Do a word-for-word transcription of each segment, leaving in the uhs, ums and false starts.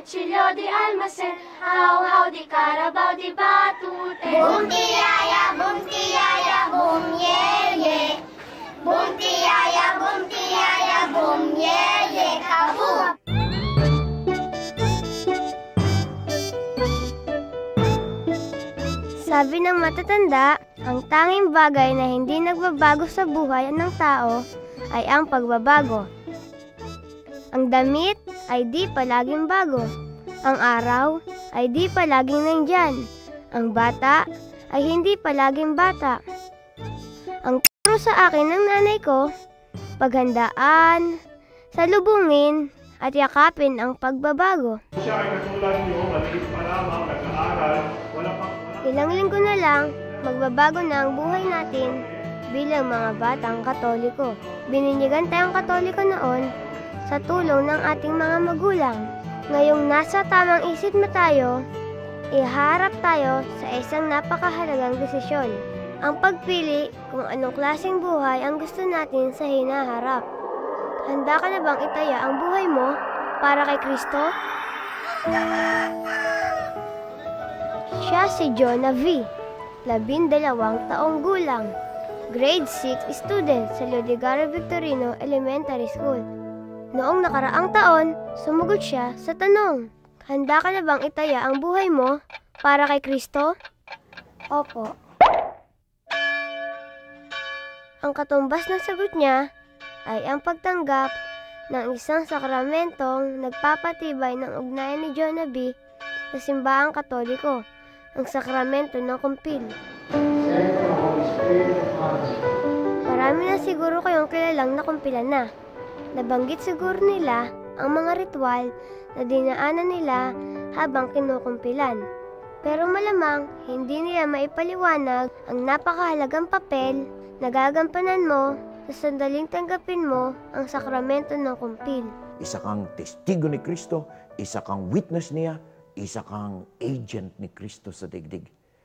kutsilyo di almasen, haw-haw di karabaw di batute. Boom tiyaya, boom tiyaya, boom ye-ye. Boom tiyaya, boom tiyaya, boom ye-ye, kaboom! Sabi ng matatanda, ang tanging bagay na hindi nagbabago sa buhay ng tao ay ang pagbabago. Ang damit ay di palaging bago. Ang araw ay di palaging nandyan. Ang bata ay hindi palaging bata. Ang turo sa akin ng nanay ko, paghandaan, salubungin, at yakapin ang pagbabago. Siya ay katulad niyo, maliit pa lamang, nag-aaral, wala pang... Ilang linggo na lang, magbabago na ang buhay natin bilang mga batang Katoliko. Bininyagan tayong Katoliko noon sa tulong ng ating mga magulang. Ngayong nasa tamang isip na tayo, iharap tayo sa isang napakahalagang desisyon. Ang pagpili kung anong klaseng buhay ang gusto natin sa hinaharap. Handa ka na bang itaya ang buhay mo para kay Kristo? Siya si Jonah V, labindalawang taong gulang, grade six student sa Lodigara Victorino Elementary School. Noong nakaraang taon, sumugot siya sa tanong, handa ka na bang itaya ang buhay mo para kay Kristo? Opo. Ang katumbas ng sagot niya ay ang pagtanggap ng isang sakramentong nagpapatibay ng ugnayan ni Jonah V sa simbahang Katoliko, ang sakramento ng kumpil. Marami na siguro kayong kilalang nakumpilan na. Nabanggit siguro nila ang mga ritual na dinaanan nila habang kinukumpilan. Pero malamang hindi nila maipaliwanag ang napakahalagang papel na gagampanan mo sa sandaling tanggapin mo ang sakramento ng kumpil. Isa kang testigo ni Kristo, isa kang witness niya, isa kang agent ni Kristo sa digdig.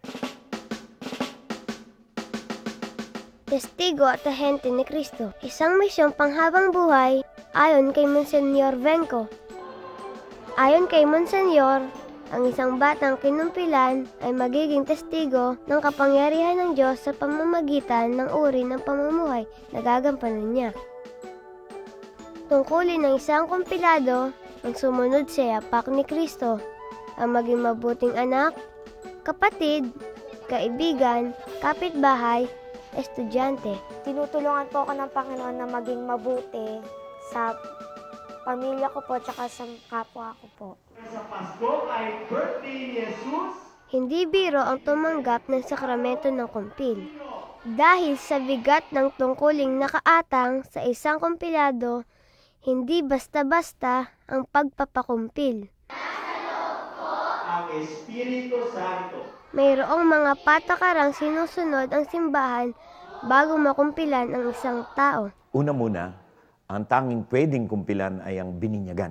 Testigo at ahente ni Kristo, isang misyong panghabang buhay ayon kay Monsignor Venco. Ayon kay Monsignor, ang isang batang kinumpilan ay magiging testigo ng kapangyarihan ng Diyos sa pamamagitan ng uri ng pamumuhay na gagampanan niya. Tungkulin ng isang kumpilado ang sumunod sa yapak ni Kristo, ang maging mabuting anak, kapatid, kaibigan, kapitbahay, estudyante. Tinutulungan po ako ng Panginoon na maging mabuti sa pamilya ko po at sa kapwa ko po. Sa Pasko ay birthday ni Jesus. Hindi biro ang tumanggap ng sakramento ng kumpil. Dahil sa bigat ng tungkuling nakaatang sa isang kumpilado, hindi basta-basta ang pagpapakumpil. Ang Espiritu Santo. Mayroong mga patakarang sinusunod ang simbahan bago makumpilan ang isang tao. Una muna, ang tanging pwedeng kumpilan ay ang bininyagan.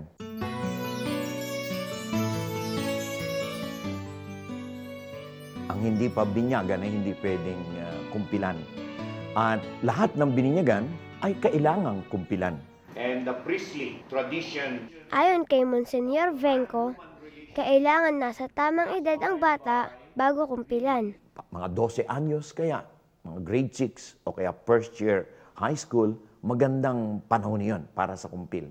Ang hindi pa binyagan ay hindi pwedeng uh, kumpilan. At lahat ng bininyagan ay kailangang kumpilan. And the priestly tradition. Ayon kay Monsignor Venco, kailangan nasa tamang edad ang bata bago kumpilan. Mga twelve anyos kaya, mga grade six o kaya first year high school, magandang panahon yun para sa kumpil.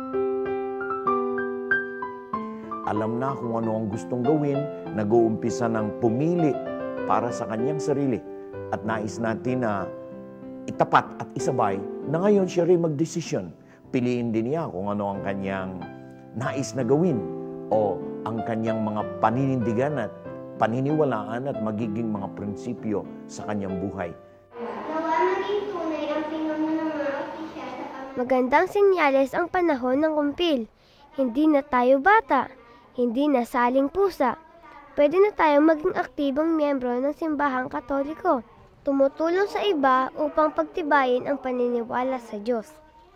Alam na kung ano ang gustong gawin, nag-uumpisa ng pumili para sa kanyang sarili. At nais natin na itapat at isabay na ngayon siya rin magdesisyon. Piliin din niya kung ano ang kanyang nais na gawin o ang kanyang mga paninindigan at paniniwalaan at magiging mga prinsipyo sa kanyang buhay. Magandang senyales ang panahon ng kumpil. Hindi na tayo bata, hindi na saling pusa. Pwede na tayong maging aktibong miyembro ng simbahang Katoliko. Tumutulong sa iba upang pagtibayin ang paniniwala sa Diyos.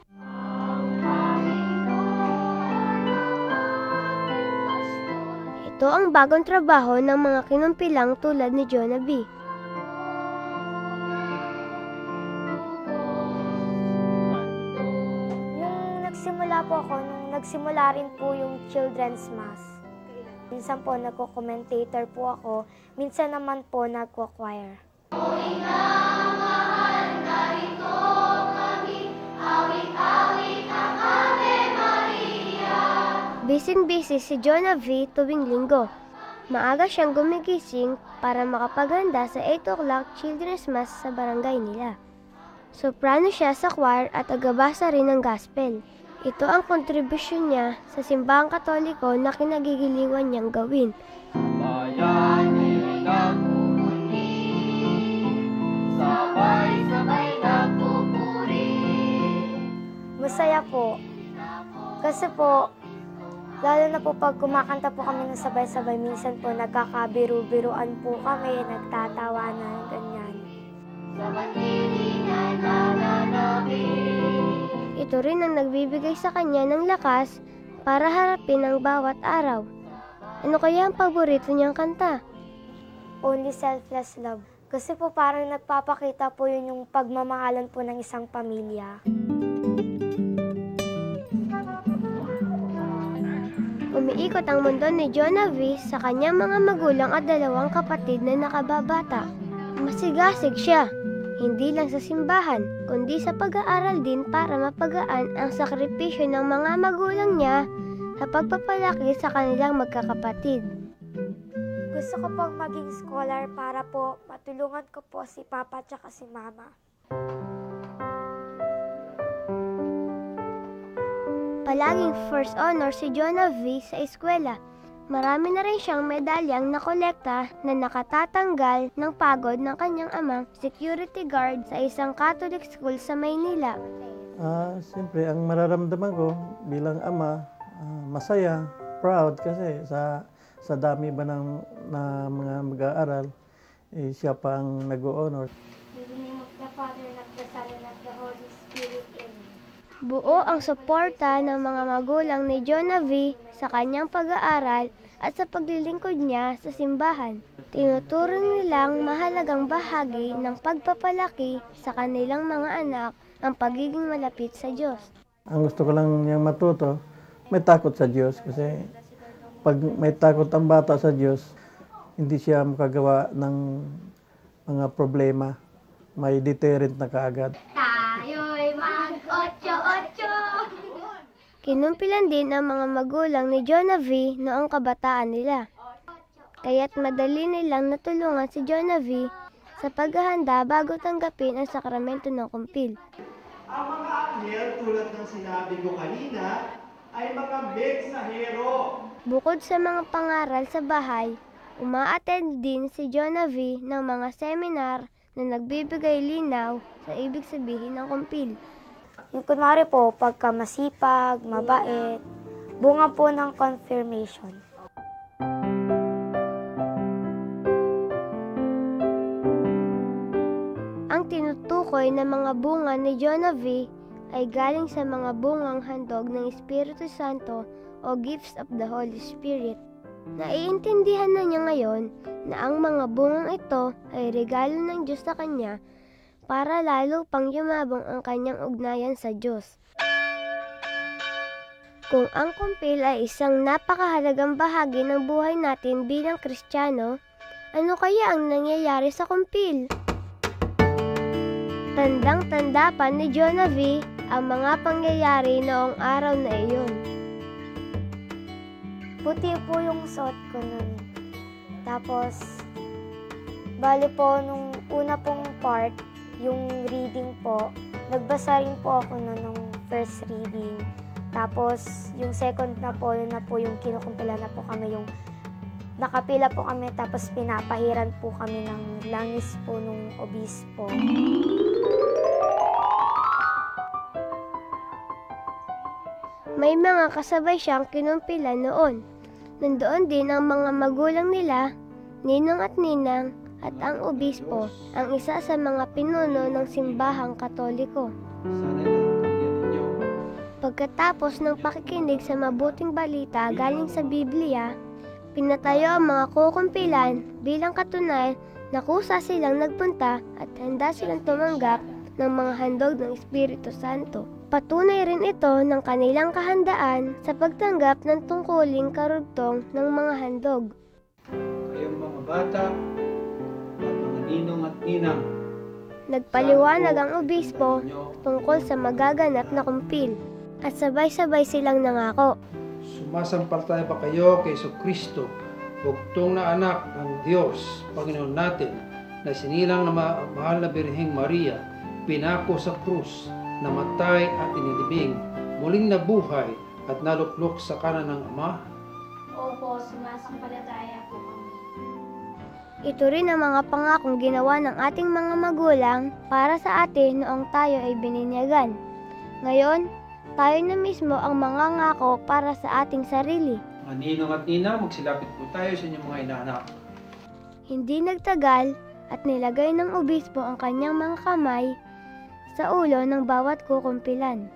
Ito ang bagong trabaho ng mga kinumpilang tulad ni Jonah V. Nung Nagsimula po ako nung nagsimula rin po yung Children's Mass. Minsan po nagko-commentator po ako, minsan naman po nagko-choir. Bising-busy si Jonah V tuwing linggo. Maaga siyang gumigising para makapaghanda sa eight o'clock Children's Mass sa barangay nila. Soprano siya sa choir at agabasa rin ng gospel. Ito ang kontribusyon niya sa simbahang Katoliko na kinagigiliwan niyang gawin. Bayani nagpupuri, sabay-sabay nagpupuri. Masaya po. Kasi po, lalo na po pag kumakanta po kami ng sabay-sabay, minsan po nagkakabiru-biruan po kami, nagtatawanan, ganyan. Ito rin ang nagbibigay sa kanya ng lakas para harapin ang bawat araw. Ano kaya ang paborito niyang kanta? Only Selfless Love. Kasi po parang nagpapakita po yun yung pagmamahalan po ng isang pamilya. Umiikot ang mundo ni Jonah V sa kanyang mga magulang at dalawang kapatid na nakababata. Masigasig siya, hindi lang sa simbahan, kundi sa pag-aaral din para mapagaan ang sakripisyo ng mga magulang niya sa pagpapalaki sa kanilang magkakapatid. Gusto ko pong maging scholar para po matulungan ko po si Papa at si Mama. Palaging first honor si Jonah V sa eskwela. Marami na rin siyang medalyang nakolekta na nakatatanggal ng pagod ng kanyang amang security guard sa isang Catholic school sa Maynila. Ah, siyempre, ang mararamdaman ko bilang ama, ah, masaya, proud kasi sa sa dami ba ng na mga mag-aaral, eh, siya pa ang nag-o-honor. In the name of the Father, and of the Son, and of the Holy Spirit. Amen. Buo ang suporta ng mga magulang ni Jonah V sa kanyang pag-aaral at sa paglilingkod niya sa simbahan. Tinuturing nilang mahalagang bahagi ng pagpapalaki sa kanilang mga anak ang pagiging malapit sa Diyos. Ang gusto ko lang niyang matuto, may takot sa Diyos kasi pag may takot ang bata sa Diyos, hindi siya makagawa ng mga problema. May deterrent na kaagad. Tayo'y mag-otso-otso. Kinumpilan din ang mga magulang ni Jonah V noong kabataan nila. Kaya't madali nilang natulungan si Jonah V sa paghahanda bago tanggapin ang sakramento ng kumpil. Ang mga anghel tulad ng sinabi ko kanina ay mga mensahero. Bukod sa mga pangaral sa bahay, uma-attend din si Jonah V ng mga seminar na nagbibigay linaw sa ibig sabihin ng kumpil. Yung kunwari po, pagka masipag, mabait, bunga po ng confirmation. Ang tinutukoy na mga bunga ni Jonah V ay galing sa mga bungang handog ng Espiritu Santo o gifts of the Holy Spirit. Naiintindihan na niya ngayon na ang mga bungang ito ay regalo ng Diyos sa kanya para lalo pang yumabong ang kanyang ugnayan sa Diyos. Kung ang kumpil ay isang napakahalagang bahagi ng buhay natin bilang Kristiyano, ano kaya ang nangyayari sa kumpil? Tandang-tanda pa ni Jonah V ang mga pangyayari noong araw na iyon. Puti po yung suot ko nun. Tapos, bali po nung una pong part, yung reading po, nagbasa rin po ako nun nung first reading. Tapos, yung second na po, yun na po yung kinukumpila na po kami, yung nakapila po kami, tapos pinapahiran po kami ng langis po nung obispo. May mga kasabay siyang kinumpila noon. Nandoon din ang mga magulang nila, ninong at ninang, at ang obispo, ang isa sa mga pinuno ng simbahang Katoliko. Pagkatapos ng pakikinig sa mabuting balita galing sa Biblia, pinatayo ang mga kukumpilan bilang katunayan na kusa silang nagpunta at handa silang tumanggap ng mga handog ng Espiritu Santo. Patunay rin ito ng kanilang kahandaan sa pagtanggap ng tungkuling karugtong ng mga handog. Kayong mga bata at mga ninong at ninang, nagpaliwanag ang obispo tungkol sa magaganap na kumpil at sabay-sabay silang nangako. Sumasampalataya ba kayo kay Jesucristo, bugtong na anak ng Diyos, Panginoon natin, na sinilang na ma- mahal na Birheng Maria, pinako sa krus, namatay at inilibing, muling nabuhay at naluklok sa kanan ng Ama? Opo, sumasampalataya po kami. Ito rin ang mga pangakong ginawa ng ating mga magulang para sa atin noong tayo ay bininyagan. Ngayon, tayo na mismo ang mga ngako para sa ating sarili. Mga ninong at nina, magsilapit po tayo sa inyong mga inaanak. Hindi nagtagal at nilagay ng obispo ang kanyang mga kamay sa ulo ng bawat kukumpilan.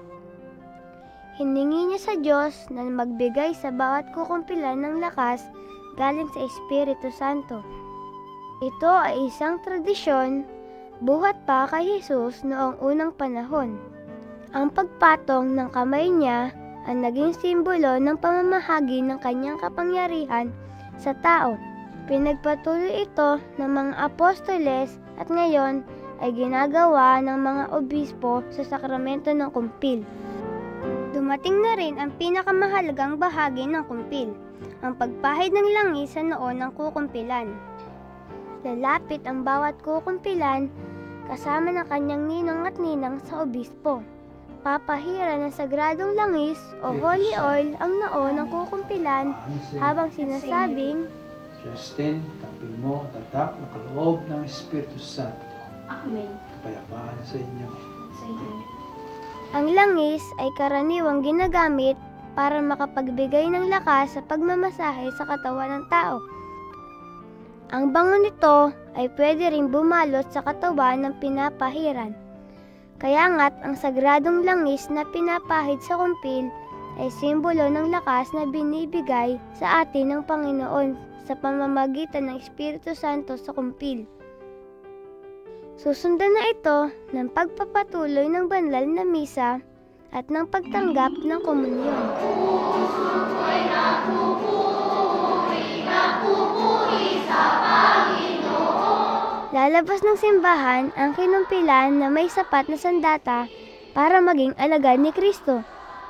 Hiningi niya sa Diyos na magbigay sa bawat kukumpilan ng lakas galing sa Espiritu Santo. Ito ay isang tradisyon buhat pa kay Jesus noong unang panahon. Ang pagpatong ng kamay niya ang naging simbolo ng pamamahagi ng kanyang kapangyarihan sa tao. Pinagpatuloy ito ng mga apostoles at ngayon ay ginagawa ng mga obispo sa sakramento ng kumpil. Dumating na rin ang pinakamahalagang bahagi ng kumpil, ang pagpahid ng langis sa noo ng kukumpilan. Lalapit ang bawat kukumpilan kasama ng kanyang ninong at ninang sa obispo. Papahira ng sagradong langis o holy oil ang noo ng kukumpilan habang sinasabing, Justin, tampil mo, tatak, na kaloob ng Espiritu Santo. Amen. Kapayapaan sa inyo. Sa inyo. Ang langis ay karaniwang ginagamit para makapagbigay ng lakas sa pagmamasahe sa katawan ng tao. Ang bango nito ay pwede ring bumalot sa katawan ng pinapahiran. Kaya nga't ang sagradong langis na pinapahid sa kumpil ay simbolo ng lakas na binibigay sa atin ng Panginoon sa pamamagitan ng Espiritu Santo sa kumpil. Susundan na ito ng pagpapatuloy ng banal na misa at ng pagtanggap ng komunyon. Puso'y napupuri, napupuri sa Panginoon. Lalabas ng simbahan ang kinumpilan na may sapat na sandata para maging alagad ni Kristo.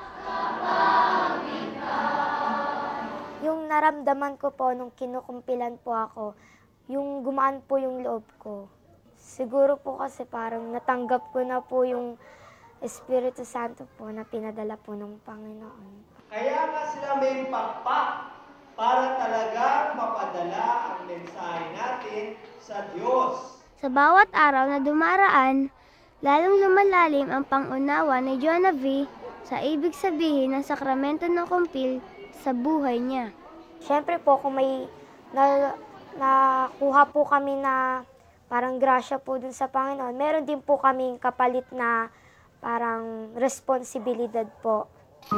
Yung naramdaman ko po nung kinukumpilan po ako, yung gumaan po yung loob ko. Siguro po kasi parang natanggap ko na po yung Espiritu Santo po na pinadala po ng Panginoon. Kaya nga sila may pakpak para talagang mapadala ang mensahe natin sa Diyos. Sa bawat araw na dumaraan, lalong lumalalim ang pangunawa ni Jonah V. sa ibig sabihin ng sakramento ng kumpil sa buhay niya. Siyempre po kung may na, nakuha po kami na parang grasya po dun sa Panginoon, meron din po kaming kapalit na parang responsibilidad po.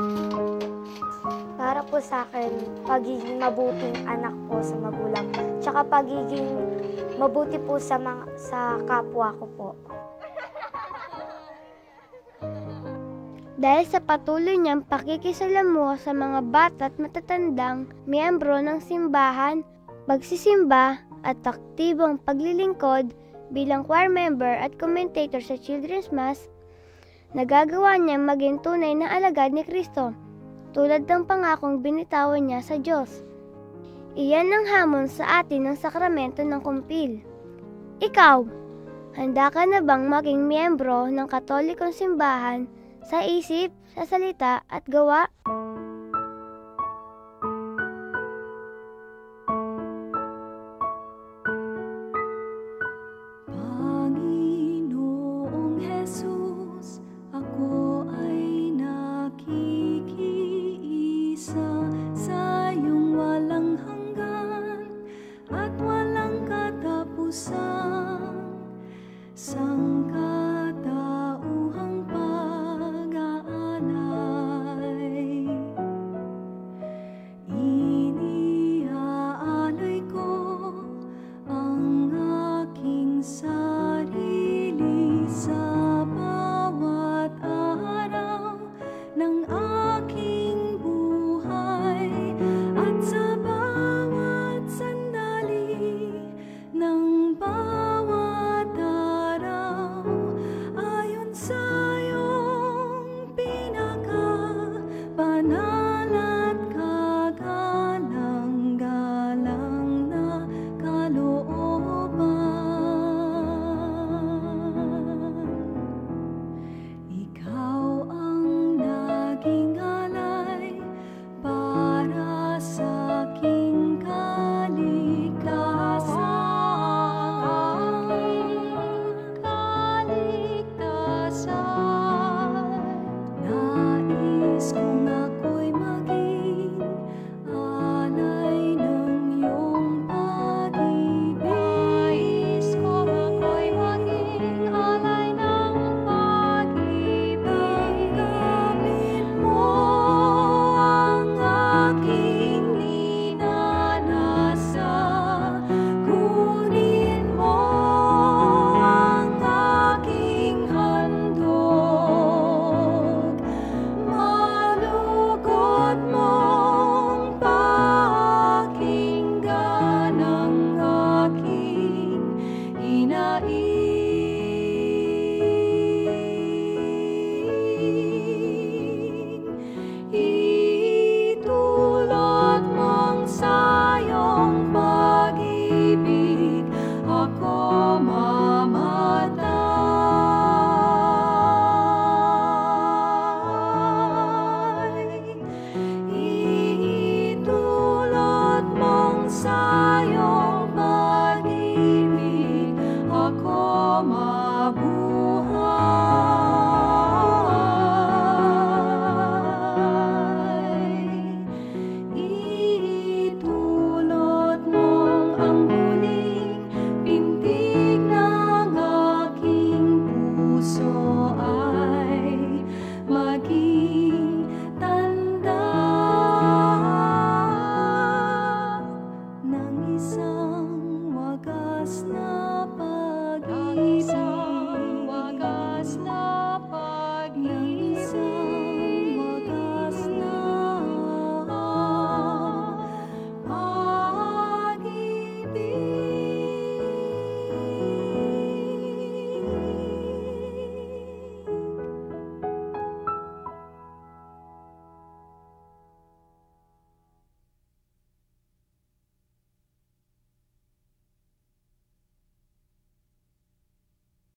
Para po sa akin, pagiging mabuting anak po sa magulang, tsaka pagiging mabuti po sa, mga, sa kapwa ko po. Dahil sa patuloy niyang pakikisalamuha sa mga bata at matatandang miyembro ng simbahan, pagsisimba at aktibong paglilingkod bilang choir member at commentator sa Children's Mass, nagagawa niya maging tunay na alagad ni Kristo, tulad ng pangakong binitawan niya sa Diyos. Iyan ang hamon sa atin ng sakramento ng kumpil. Ikaw, handa ka na bang maging miyembro ng Katolikong simbahan sa isip, sa salita at gawa? Sangkatauhang pag-aanay. ng